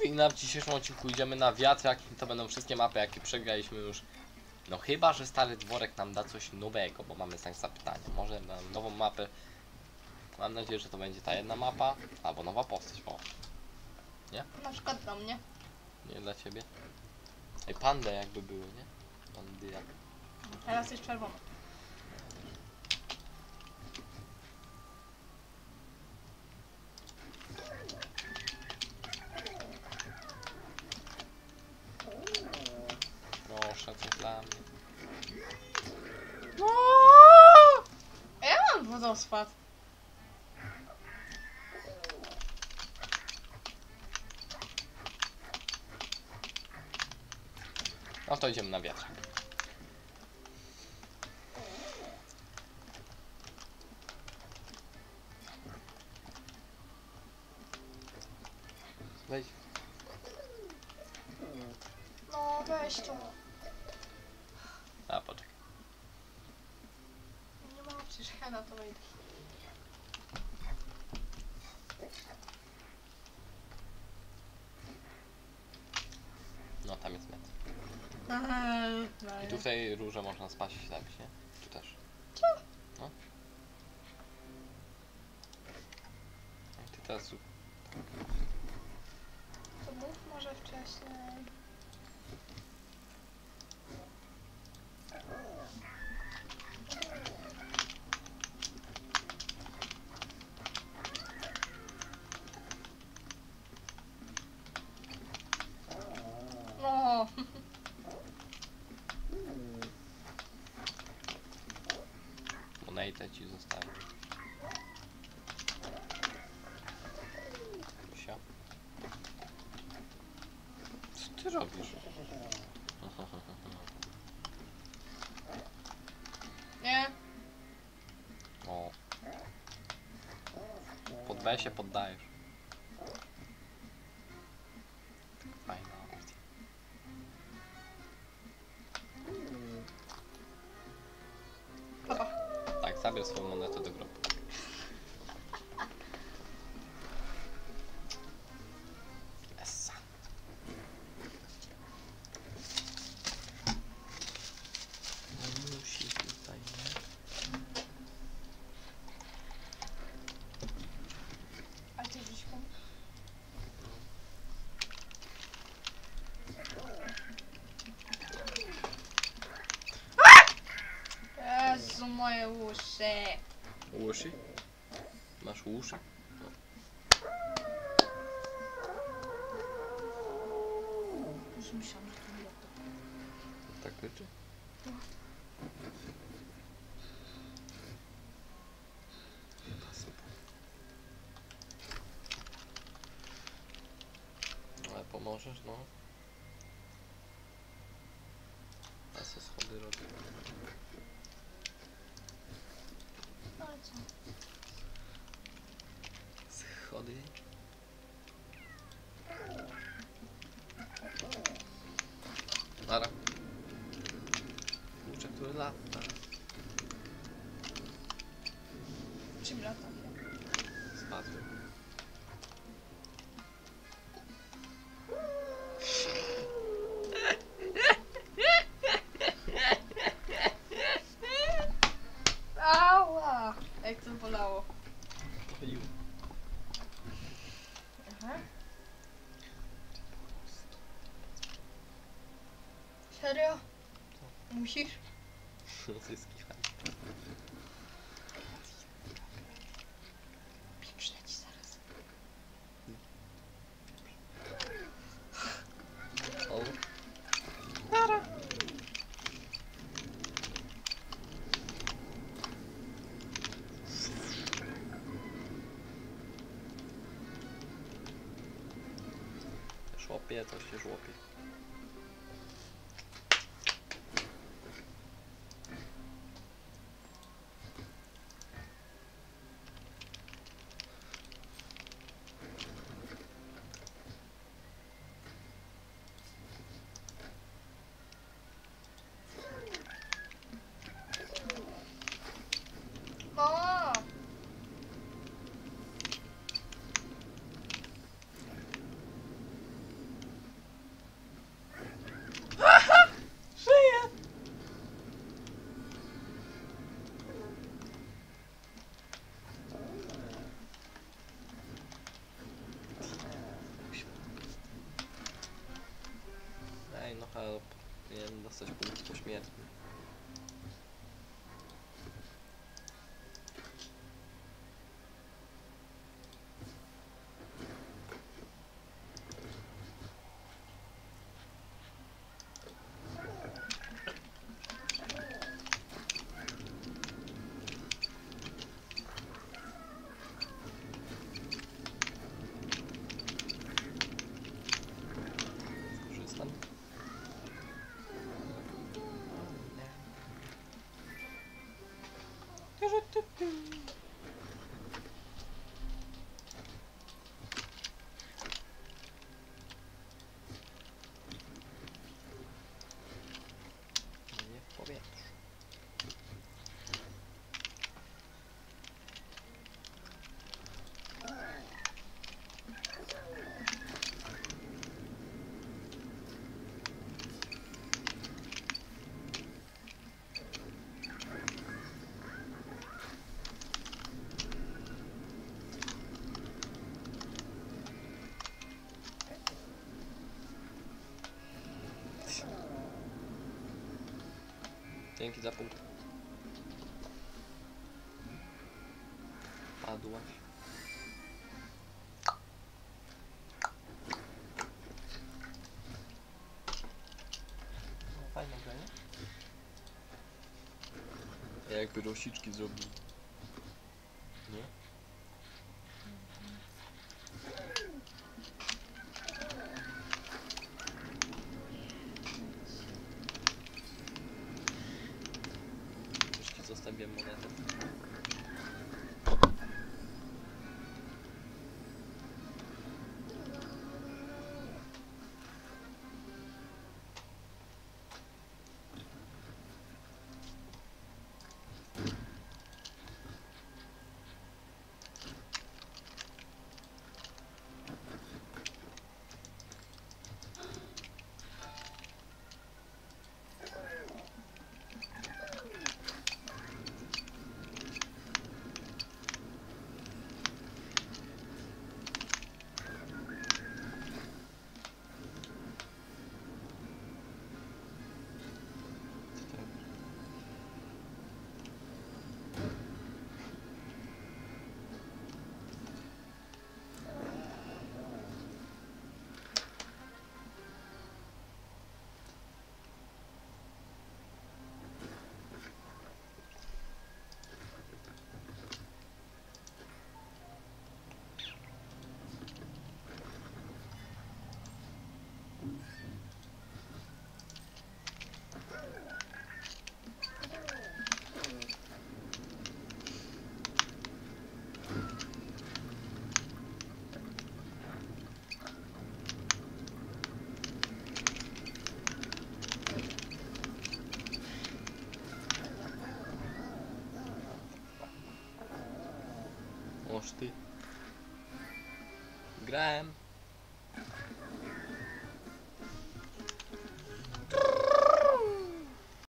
I w dzisiejszym odcinku idziemy na wiatrak. To będą wszystkie mapy, jakie przegraliśmy już. No chyba, że stary dworek nam da coś nowego, bo mamy znak zapytania. Może nam nową mapę. Mam nadzieję, że to będzie ta jedna mapa, albo nowa postać. O. Nie? Na przykład dla mnie. Nie dla ciebie. Ej, pandy jakby były, nie? Pandy jak. Teraz jest czerwony. Proszę, coś dla mnie. No! Ja mam wodospad. No to idziemy na wiatrak. Wejdź. No weź to. A, poczekaj. Nie ma przecież ja na to wejdę. No, tam jest metr. No I tu w tej rurze można spać i zabić, nie? Tu też. Co? No. I ty teraz... To mów może wcześniej. No. Monetę ci zostawię. Sia. Co ty robisz? Nie. O. Pod się poddajesz. Fajna opcja. Papa. Tak, zabierz swoją monetę do grobu. Essa. No musi tutaj, nie? A ty gdzieś kom? Jezu, moje uszy. Uszy? Masz uszy? Już myślałam, że to nie to. Tak krzyczy? Ale pomożesz, no. A co schody robię? No i co? Schody? Nara. Kurczę, który lata. Czym latam? Spadłem. Ała! Jak to bolało. Ju. Aha. Serio? Musisz? To jest kichanie. Pieprznę ci zaraz. O. Nara. Żłopie, coś się żłopie. O! Help. Miałem dostać punkt pośmiertny. Skorzystam. Nie w powietrzu. Dzięki za punkt. Padłaś. No, fajna gra, nie? A jakby rosiczki zrobili. Nie? Już ci zostawiłem monetę. Oż ty. Grałem.